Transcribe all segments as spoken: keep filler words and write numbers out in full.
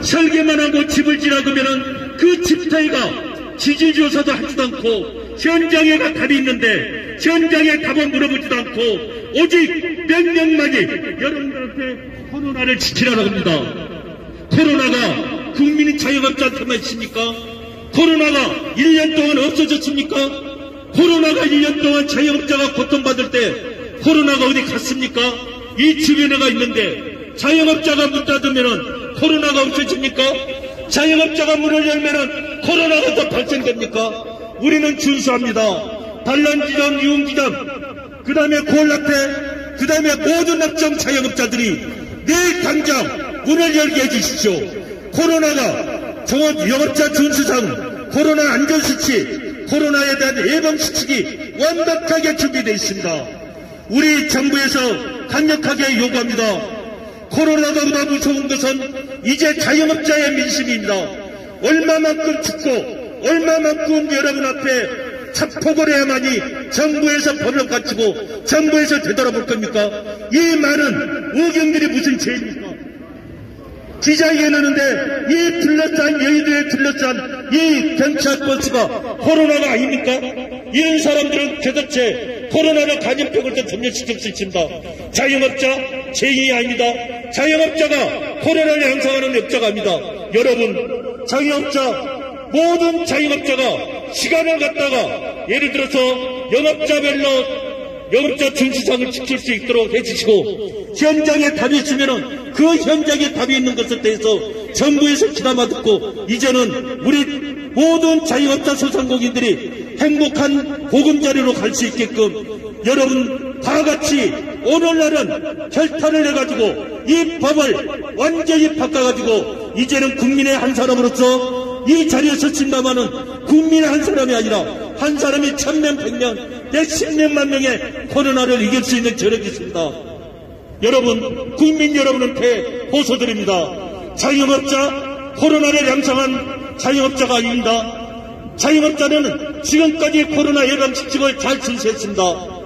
설계만 하고 집을 지나가면은 그 집터이가 지질조사도 하지도 않고 현장에 답이 있는데 현장에 답은 물어보지도 않고 오직 명령만이 여러분들한테 코로나를 지키라고 합니다. 코로나가 국민 자영업자한테만 있습니까? 코로나가 일 년 동안 없어졌습니까? 코로나가 일 년 동안 자영업자가 고통받을 때 코로나가 어디 갔습니까? 이 주변에가 있는데 자영업자가 문 닫으면은 코로나가 없어집니까? 자영업자가 문을 열면은 코로나가 더 발생됩니까? 우리는 준수합니다. 단란지점, 유흥지점, 그 다음에 고을라페, 그 다음에 모든 업종 자영업자들이 내일 당장 문을 열게 해주십시오. 코로나가 종업 영업자 준수상 코로나 안전수칙, 코로나에 대한 예방수칙이 완벽하게 준비되어 있습니다. 우리 정부에서 강력하게 요구합니다. 코로나보다 무서운 것은 이제 자영업자의 민심입니다. 얼마만큼 춥고 얼마만큼 여러분 앞에 자폭을 해야만이 정부에서 법을 갖추고 정부에서 되돌아볼 겁니까? 이 많은 의견들이 무슨 죄입니까? 기자회견 하는데 이 둘러싼 여의도에 둘러싼 이 경찰버스가 코로나가 아닙니까? 이런 사람들은 도대체 코로나를 감염병을 좀 전염시킬 수 있습니다. 자영업자 죄인이 아닙니다. 자영업자가 코로나를 양성하는 업자가 아닙니다. 여러분, 자영업자 모든 자영업자가 시간을 갖다가 예를 들어서 영업자별로 영업자 준수상을 지킬 수 있도록 해주시고 현장에 답이 있으면은 그 현장에 답이 있는 것에 대해서 정부에서 귀담아 듣고 이제는 우리 모든 자영업자 소상공인들이 행복한 보금자리로 갈 수 있게끔 여러분 다 같이 오늘날은 결단을 해가지고 이 법을 완전히 바꿔가지고 이제는 국민의 한 사람으로서 이 자리에 섰습니다마는 국민의 한 사람이 아니라 한 사람이 천명, 백명, 백십명만 명의 코로나를 이길 수 있는 저력이 있습니다. 여러분, 국민 여러분한테 호소드립니다. 자영업자, 코로나를 양성한 자영업자가 아닙니다. 자영업자는 지금까지 코로나 예방수칙을 잘 준수했습니다.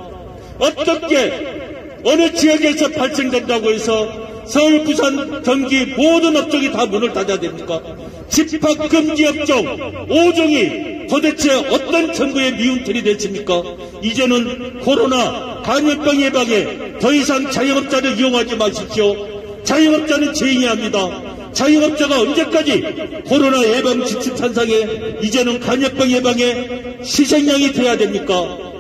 어떻게 어느 지역에서 발생된다고 해서 서울, 부산, 경기 모든 업종이 다 문을 닫아야 됩니까? 집합금지 업종 오 종이 도대체 어떤 정부의 미움틀이 됐습니까? 이제는 코로나 감염병 예방에 더 이상 자영업자를 이용하지 마십시오. 자영업자는 죄인이 합니다. 자영업자가 언제까지 코로나 예방 지침 탄상에 이제는 감염병 예방에 희생양이 돼야 됩니까?